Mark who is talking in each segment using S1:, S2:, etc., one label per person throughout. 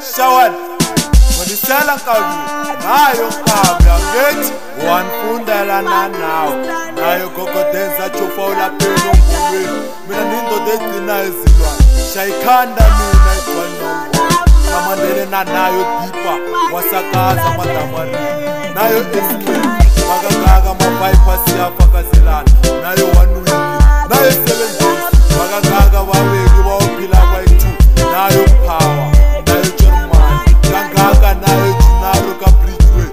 S1: Shawan Manisela kabi nayo kabi angethi wanifundela nanawo nayo gogodenza chofa ulapelo ngomweni mina nindoda egcina izilwane shayikhanda mina igwanongo namandele nanayo dipa wasakaza madamari nayo escape makangaka mabypass siyafakazelana nayo wanuyi nayo 7 days makangaka waweki bawophila kwayi-2 nayo power nayo German kangaka nayo Junaro ka Bridgeway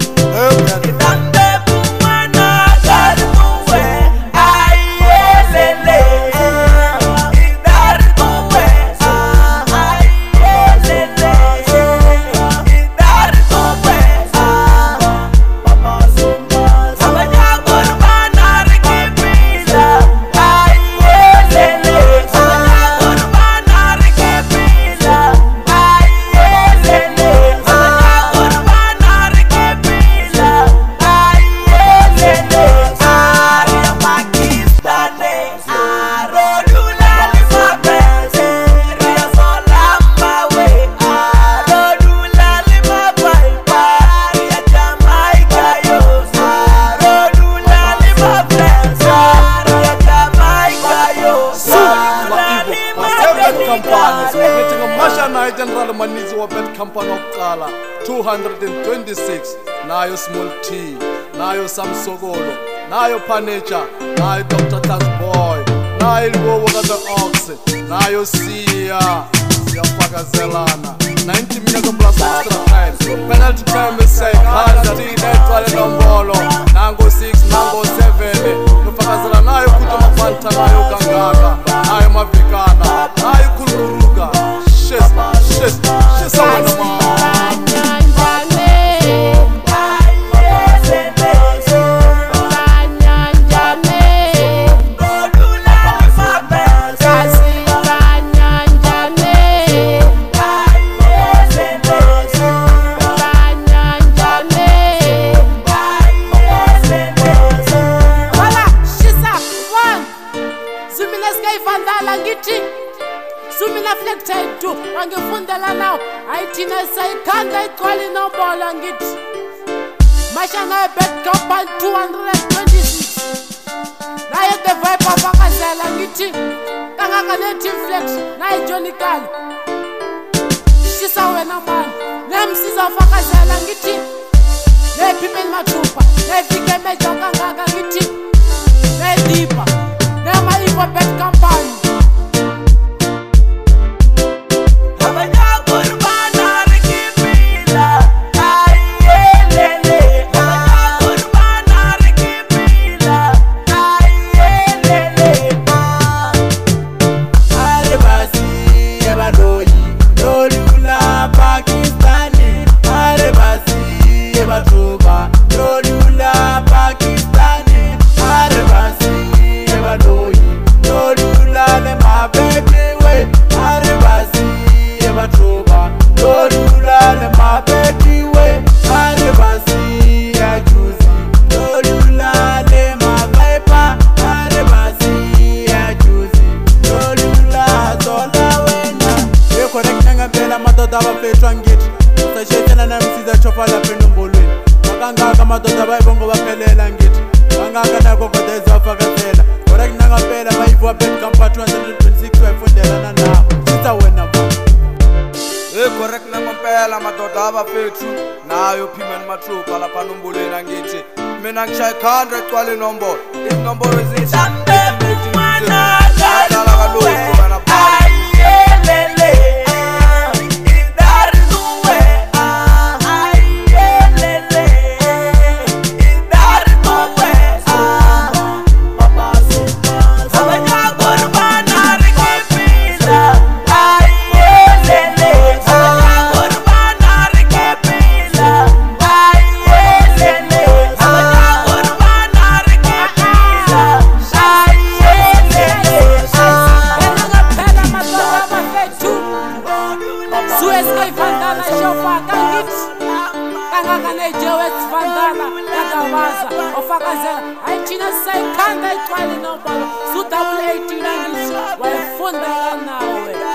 S1: General Manizi wa Bad Company okuqala 226 nayo Small T nayo Samsokolo nayo Panecha nayo Dr. Tasboy nayo Libowo ka The Ox nayo Sia siyafakazelana 90 minutes plus extra time penalty time is say handa tinetwale nombolo nango 6 nango 7 ufakazelana nayo kuto mafanta nayo Gangaka nayo Mavikana nayo Kuluruga She's someone of mine.
S2: Sumina flekta itu wangifundela nawo ayithina sayikhanda igcwala inombolo ngithi mashana Bad Company 226 naye The Vibe afakazela ngithi kangaka ne-Team Flex naye Johnny Kali shisa wena mani nemsiza afakazela ngithi nePhimeni Mathupha nevike mejo kangaka ngithi nedipa nema-Ivo Bad Company abafethu ngithi sashethela namsiza chofa lapha enombolweni akangaka madoda bayibongo baphelela ngithi kangaka nako kodwa ezafakazela kodwa kunanga phela bayivo Bad Company 226 bayifundelana nawo sitha wena ba
S1: correct ngempela madoda abafethu nayo Phimeni Mathupha lapha enombolweni ngithi mina ngishayikhanda egcwala inombolo inombolo ezithi
S2: ofakazela ayithina sayikhanda igcwala inombolo su-double 18 wayefundela nawe